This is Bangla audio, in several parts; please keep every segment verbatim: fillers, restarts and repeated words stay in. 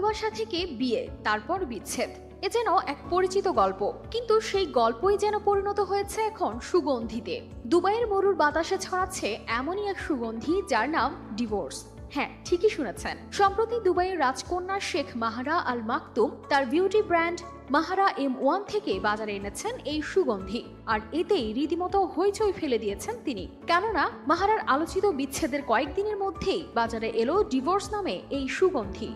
ভালোবাসা থেকে বিয়ে, তারপর বিচ্ছেদ, এ যেন এক পরিচিত গল্প। কিন্তু সেই গল্পই যেন পরিণত হয়েছে এখন সুগন্ধিতে। দুবাইয়ের মরুর বাতাসে ছড়াচ্ছে এমনই এক সুগন্ধি যার নাম ডিভোর্স। হ্যাঁ, ঠিকই শুনেছেন। সম্প্রতি দুবাইয়ের রাজকন্যা শেখ মাহারা আল মাকতুম তার beauty brand Mahra M one থেকে বাজারে এনেছেন এই সুগন্ধি। আর এতেই রীতিমতো হইচই ফেলে দিয়েছেন তিনি। কেননা মাহারার আলোচিত বিচ্ছেদের কয়েকদিনের মধ্যেই বাজারে এলো ডিভোর্স নামে এই সুগন্ধি।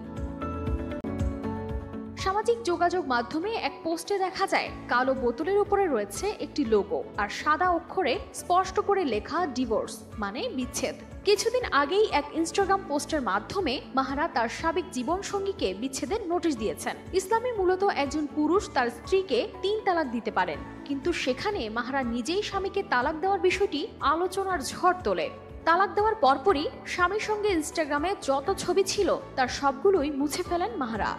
সামাজিক যোগাযোগ মাধ্যমে এক পোস্টে দেখা যায় কালো বোতলের উপরে রয়েছে একটি লোগো আর সাদা অক্ষরে স্পষ্ট করে লেখা ডিভোর্স মানে বিচ্ছেদ। কিছুদিন আগেই এক ইনস্টাগ্রাম পোস্টের মাধ্যমে মাহারা তার সাবেক জীবন সঙ্গীকে বিচ্ছেদের নোটিশ দিয়েছেন। ইসলামে মূলত একজন পুরুষ তার স্ত্রীকে তিন তালাক দিতে পারেন, কিন্তু সেখানে মাহারা নিজেই স্বামীকে তালাক দেওয়ার বিষয়টি আলোচনার ঝড় তোলে। তালাক দেওয়ার পরপরই স্বামীর সঙ্গে ইনস্টাগ্রামে যত ছবি ছিল তার সবগুলোই মুছে ফেলেন মাহারা।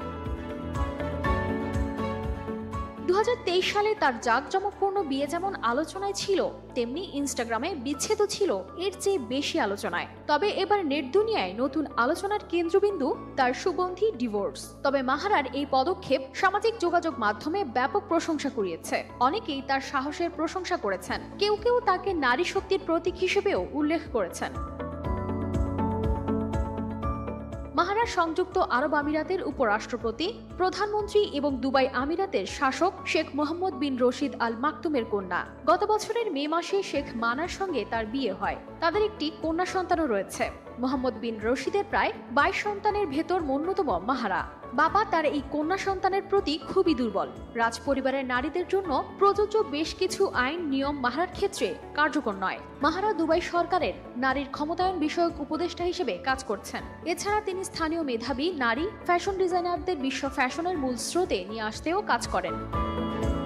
দু হাজার তেইশ সালে তার জাঁকজমকপূর্ণ বিয়ে যেমন আলোচনায় ছিল, তেমনি ইনস্টাগ্রামে বিচ্ছেদও ছিল এর চেয়ে বেশি আলোচনায়। তবে এবার নেট দুনিয়ায় নতুন আলোচনার কেন্দ্রবিন্দু তার সুগন্ধি ডিভোর্স। তবে মাহারার এই পদক্ষেপ সামাজিক যোগাযোগ মাধ্যমে ব্যাপক প্রশংসা কুড়িয়েছে। অনেকেই তার সাহসের প্রশংসা করেছেন, কেউ কেউ তাকে নারী শক্তির প্রতীক হিসেবেও উল্লেখ করেছেন। মাহারা সংযুক্ত আরব আমিরাতের উপরাষ্ট্রপতি, প্রধানমন্ত্রী এবং দুবাই আমিরাতের শাসক শেখ মোহাম্মদ বিন রশিদ আল মাকতুমের কন্যা। গত বছরের মে মাসে শেখ মানার সঙ্গে তার বিয়ে হয়। তাদের একটি কন্যা সন্তানও রয়েছে। মোহাম্মদ বিন রশিদের প্রায় বাইশ সন্তানের ভেতর অন্যতম মাহারা। বাবা তার এই কন্যা সন্তানের প্রতি খুবই দুর্বল। রাজ পরিবারের নারীদের জন্য প্রযোজ্য বেশ কিছু আইন নিয়ম মাহারার ক্ষেত্রে কার্যকর নয়। মাহারা দুবাই সরকারের নারীর ক্ষমতায়ন বিষয়ক উপদেষ্টা হিসেবে কাজ করছেন। এছাড়া তিনি স্থানীয় মেধাবী নারী ফ্যাশন ডিজাইনারদের বিশ্ব ফ্যাশনের মূল স্রোতে নিয়ে আসতেও কাজ করেন।